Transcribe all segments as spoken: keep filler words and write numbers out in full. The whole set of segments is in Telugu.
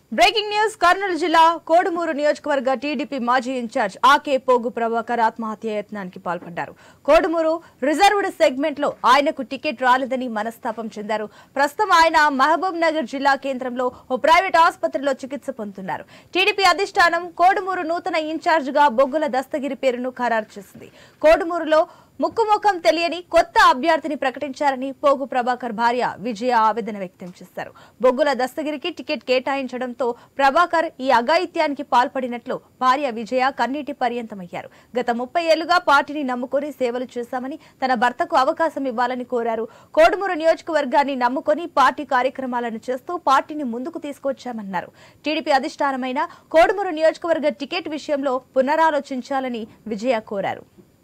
బ్రేకింగ్ న్యూస్ కర్నూలు జిల్లా కోడుమూరు నియోజకవర్గ టీడీపీ మాజీ ఇన్ఛార్జ్ ఆకే పోగు ప్రభాకర్ ఆత్మహత్య యత్నానికి పాల్పడ్డారు. కోడుమూరు రిజర్వ్డ్ సెగ్మెంట్ లో ఆయనకు టికెట్ రాలేదని మనస్తాపం చెందారు. ప్రస్తుతం ఆయన మహబూబ్ నగర్ జిల్లా కేంద్రంలో ఓ ప్రైవేట్ ఆసుపత్రిలో చికిత్స పొందుతున్నారు. టీడీపీ అధిష్టానం కోడుమూరు నూతన ఇన్ఛార్జ్ గా బొగ్గుల దస్తగిరి పేరును ఖరారు చేసింది. కోడుమూరులో ముక్కుముఖం తెలియని కొత్త అభ్యర్థిని ప్రకటించారని పోగు ప్రభాకర్ భార్య విజయ ఆవేదన వ్యక్తం చేశారు. బొగ్గుల దస్తగిరికి టికెట్ కేటాయించడంతో ప్రభాకర్ ఈ అఘాయిత్యానికి పాల్పడినట్లు భార్య విజయ కన్నీటి పర్యంతమయ్యారు. గత ముప్పై ఏళ్లుగా పార్టీని నమ్ముకొని సేవలు చేశామని తన భర్తకు అవకాశం ఇవ్వాలని కోరారు. కోడుమూరు నియోజకవర్గాన్ని నమ్ముకొని పార్టీ కార్యక్రమాలను చేస్తూ పార్టీని ముందుకు తీసుకొచ్చామన్నారు. టీడీపీ అధిష్టానమైన కోడుమూరు నియోజకవర్గ టికెట్ విషయంలో పునరాలోచించాలని విజయ కోరారు.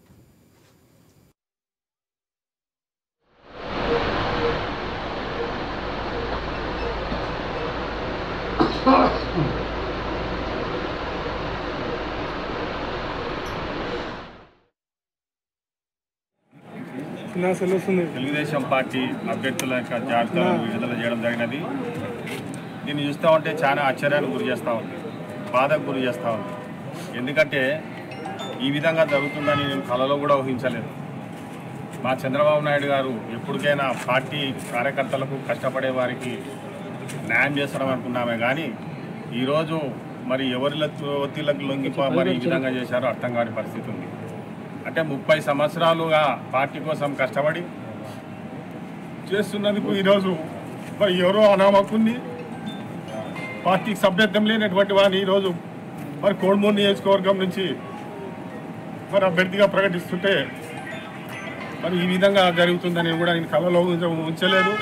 తెలుగుదేశం పార్టీ అభ్యర్థుల యొక్క జాబితాను విడుదల చేయడం జరిగినది. దీన్ని చూస్తూ ఉంటే చాలా ఆశ్చర్యానికి గురి చేస్తూ ఉంది, బాధకు గురి చేస్తూ ఉంది. ఎందుకంటే ఈ విధంగా జరుగుతుందని నేను కలలో కూడా ఊహించలేదు. మా చంద్రబాబు నాయుడు గారు ఎప్పటికైనా పార్టీ కార్యకర్తలకు కష్టపడే వారికి న్యాయం చేస్తాం అనుకున్నామే కానీ ఈరోజు మరి ఎవరి ఒత్తిళ్లకు లొంగిపో మరి ఈ విధంగా చేశారో అర్థం కాని పరిస్థితి ఉంది. అంటే ముప్పై సంవత్సరాలుగా పార్టీ కోసం కష్టపడి చేస్తున్నందుకు ఈరోజు మరి ఎవరో అనామకుని పార్టీకి సభ్యత్వం లేనటువంటి వారిని ఈరోజు మరి కోడుమూరు నియోజకవర్గం నుంచి మరి అభ్యర్థిగా ప్రకటిస్తుంటే మరి ఈ విధంగా జరుగుతుందని కూడా నేను కళలో ఉంచలేదు.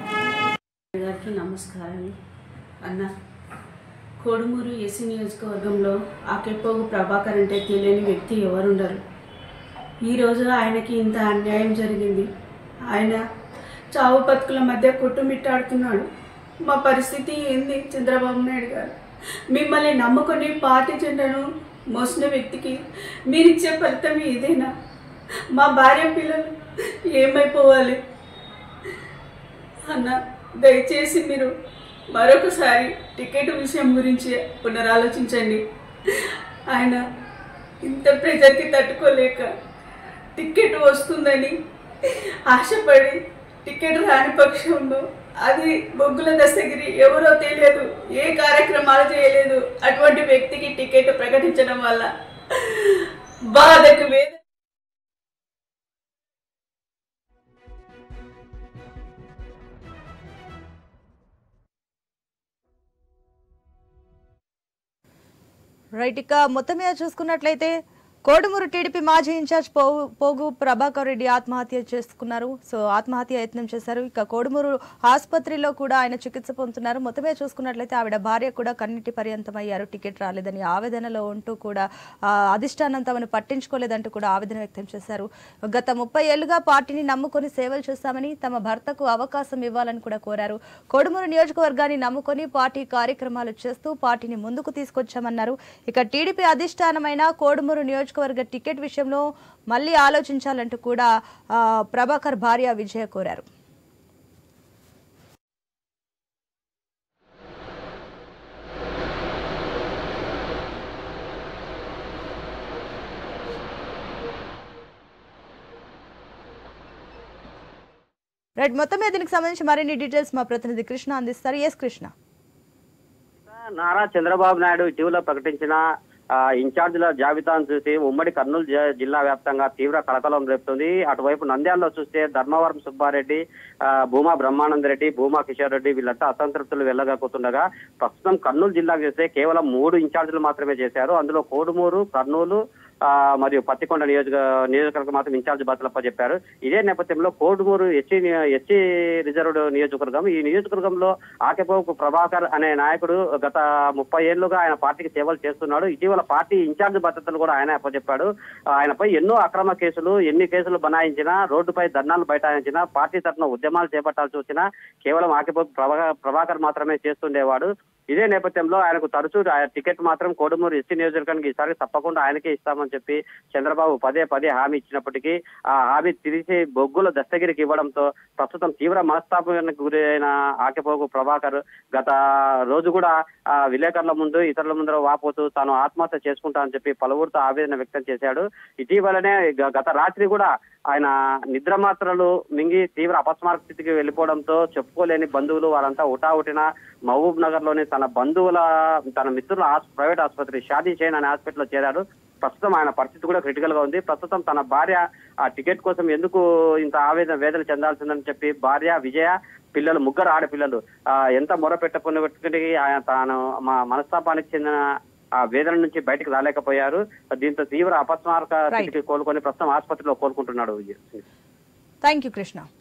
నమస్కారం అన్న. కోడుమూరు ఎస్సీ నియోజకవర్గంలో ఆకేపోగు ప్రభాకర్ అంటే తెలియని వ్యక్తి ఎవరుండరు. ఈరోజు ఆయనకి ఇంత అన్యాయం జరిగింది. ఆయన చావు బతుకుల మధ్య కొట్టుమిట్టాడుతున్నాడు. మా పరిస్థితి ఏంది చంద్రబాబు నాయుడు గారు? మిమ్మల్ని నమ్ముకొని పార్టీ జెండాను మోసిన వ్యక్తికి మీరిచ్చే ఫలితం ఏదైనా? మా భార్య పిల్లలు ఏమైపోవాలి అన్న? దయచేసి మీరు మరొకసారి టికెట్ విషయం గురించి పునరాలోచించండి. ఆయన ఇంత ప్రెజర్కి తట్టుకోలేక టికెట్ వస్తుందని ఆశపడి టికెట్ రాని పక్షంలో అది బొగ్గుల దస్తగిరి ఎవరో తెలియదు, ఏ కార్యక్రమాలు చేయలేదు, అటువంటి వ్యక్తికి టికెట్ ప్రకటించడం వల్ల బాధకు వేద రైట్. ఇక మొత్తం మీద చూసుకున్నట్లయితే కోడుమూరు టీడీపీ మాజీ ఇన్ఛార్జ్ పోగు ప్రభాకర్ రెడ్డి ఆత్మహత్య చేసుకున్నారు. సో ఆత్మహత్య యత్నం చేశారు. ఇక కోడుమూరు ఆసుపత్రిలో కూడా ఆయన చికిత్స పొందుతున్నారు. మొత్తమే చూసుకున్నట్లయితే ఆవిడ భార్య కూడా కన్నీటి పర్యంతం అయ్యారు. టికెట్ రాలేదని ఆవేదనలో ఉంటూ కూడా అధిష్టానం తమను పట్టించుకోలేదంటూ కూడా ఆవేదన వ్యక్తం చేశారు. గత ముప్పై ఏళ్లుగా పార్టీని నమ్ముకొని సేవలు చేశామని తమ భర్తకు అవకాశం ఇవ్వాలని కూడా కోరారు. కోడుమూరు నియోజకవర్గాన్ని నమ్ముకొని పార్టీ కార్యక్రమాలు చేస్తూ పార్టీని ముందుకు తీసుకొచ్చామన్నారు. ఇక టీడీపీ అధిష్టానమైన కోడుమూరు నియోజక వర్గ టికెట్ విషయంలో మళ్లీ ఆలోచించాలంటూ కూడా ప్రభాకర్ భార్య విజయ కోరారు. రైట్. మొత్తం మీద దీనికి సంబంధించి మరిన్ని డీటెయిల్స్ మా ప్రతినిధి కృష్ణ అందిస్తారు. ఎస్ కృష్ణ. నారా చంద్రబాబు నాయుడు ఇటీవల ప్రకటించిన ఇన్ఛార్జీల జాబితాను చూసి ఉమ్మడి కర్నూలు జిల్లా వ్యాప్తంగా తీవ్ర కలకలం రేపుతుంది. అటువైపు నంద్యాలలో చూస్తే ధర్మవరం సుబ్బారెడ్డి, భూమా బ్రహ్మానందరెడ్డి, భూమా కిషోర్ రెడ్డి వీళ్ళంతా అసంతృప్తులు వెళ్ళగాకుంటుండగా ప్రస్తుతం కర్నూలు జిల్లాకు చూస్తే కేవలం మూడు ఇన్ఛార్జీలు మాత్రమే చేశారు. అందులో కోడుమూరు, కర్నూలు మరియు పత్తికొండ నియోజక నియోజకవర్గం మాత్రం ఇన్ఛార్జ్ బాధ్యతలప్ప చెప్పారు. ఇదే నేపథ్యంలో కోడుమూరు ఎస్సీ ఎస్సీ రిజర్వ్డ్ నియోజకవర్గం, ఈ నియోజకవర్గంలో ఆకేపోగు ప్రభాకర్ అనే నాయకుడు గత ముప్పై ఏళ్లుగా ఆయన పార్టీకి సేవలు చేస్తున్నాడు. ఇటీవల పార్టీ ఇన్ఛార్జ్ బాధ్యతలు కూడా ఆయన అప్పచెప్పాడు. ఆయనపై ఎన్నో అక్రమ కేసులు, ఎన్ని కేసులు బనాయించినా, రోడ్డుపై ధర్నాలు బైఠాయించినా, పార్టీ తరఫున ఉద్యమాలు చేపట్టాల్సి వచ్చినా కేవలం ఆకేపోగు ప్రభాకర్ ప్రభాకర్ మాత్రమే చేస్తుండేవాడు. ఇదే నేపథ్యంలో ఆయనకు తరచూ టికెట్ మాత్రం కోడుమూరు ఎస్సీ నియోజకవర్గానికి ఈసారి తప్పకుండా ఆయనకే ఇస్తామని చెప్పి చంద్రబాబు పదే పదే హామీ ఇచ్చినప్పటికీ ఆ హామీ తిరిగి బొగ్గుల దస్తగిరికి ఇవ్వడంతో ప్రస్తుతం తీవ్ర మనస్తాపానికి గురైన ఆకెపోగు ప్రభాకర్ గత రోజు కూడా ఆ విలేకరుల ముందు ఇతరుల ముందర వాపోతూ తాను ఆత్మహత్య చేసుకుంటా అని చెప్పి పలువురితో ఆవేదన వ్యక్తం చేశాడు. ఇటీవలనే గత రాత్రి కూడా ఆయన నిద్ర మాత్రలు మింగి తీవ్ర అపస్మారక స్థితికి వెళ్ళిపోవడంతో చెప్పుకోలేని బంధువులు వారంతా ఉటావుటిన మహబూబ్ నగర్ లోని తన బంధువుల తన మిత్రుల ప్రైవేట్ ఆసుపత్రి షాదీ చైన్ అనే హాస్పిటల్లో చేరాడు. ప్రస్తుతం ఆయన పరిస్థితి కూడా క్రిటికల్ గా ఉంది. ప్రస్తుతం తన భార్య ఆ టికెట్ కోసం ఎందుకు ఇంత ఆవేదన వేదన చెందాల్సిందని చెప్పి భార్య విజయ పిల్లలు ముగ్గురు ఆడపిల్లలు ఆ ఎంత మొర పెట్టకున్నప్పటికీ ఆయన తాను మా మనస్తాపానికి చెందిన ఆ వేదన నుంచి బయటకు రాలేకపోయారు. దీంతో తీవ్ర అపస్మారక స్థితికి కోలుకొని ప్రస్తుతం ఆసుపత్రిలో కోలుకుంటున్నాడు. Thank you Krishna.